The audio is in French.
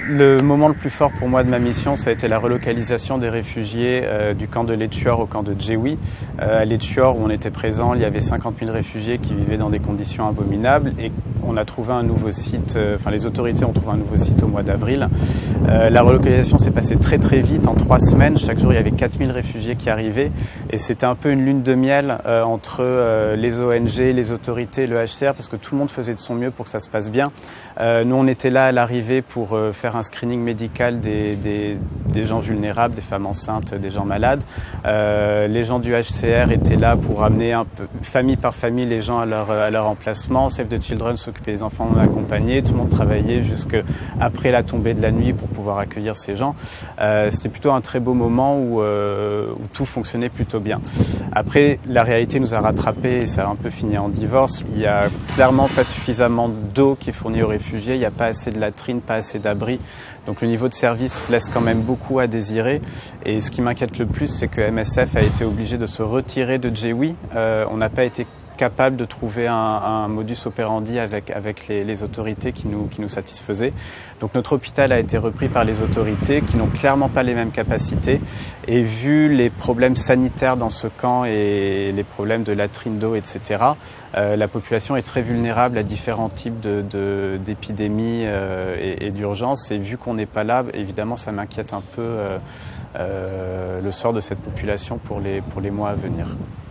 Le moment le plus fort pour moi de ma mission, ça a été la relocalisation des réfugiés du camp de Leitchour au camp de Djewi. À Leitchour, où on était présent, il y avait 50 000 réfugiés qui vivaient dans des conditions abominables et on a trouvé un nouveau site, les autorités ont trouvé un nouveau site au mois d'avril. La relocalisation s'est passée très très vite, en 3 semaines. Chaque jour, il y avait 4 000 réfugiés qui arrivaient et c'était un peu une lune de miel entre les ONG, les autorités, le HCR, parce que tout le monde faisait de son mieux pour que ça se passe bien. Nous, on était là à l'arrivée pour faire un screening médical des gens vulnérables, des femmes enceintes, des gens malades. Les gens du HCR étaient là pour amener un peu, famille par famille les gens à leur emplacement. Save the Children s'occupait des enfants non accompagnés. Tout le monde travaillait jusqu'après la tombée de la nuit pour pouvoir accueillir ces gens. C'était plutôt un très beau moment où tout fonctionnait plutôt bien. Après, la réalité nous a rattrapés et ça a un peu fini en divorce. Il n'y a clairement pas suffisamment d'eau qui est fournie aux réfugiés. Il n'y a pas assez de latrines, pas assez d'abris. Donc le niveau de service laisse quand même beaucoup à désirer. Et ce qui m'inquiète le plus, c'est que MSF a été obligé de se retirer de Djewi. On n'a pas été capable de trouver un modus operandi avec les autorités qui nous satisfaisaient. Donc notre hôpital a été repris par les autorités qui n'ont clairement pas les mêmes capacités. Et vu les problèmes sanitaires dans ce camp et les problèmes de latrines d'eau, etc., la population est très vulnérable à différents types d'épidémies et d'urgences. Et vu qu'on n'est pas là, évidemment, ça m'inquiète un peu le sort de cette population pour les mois à venir.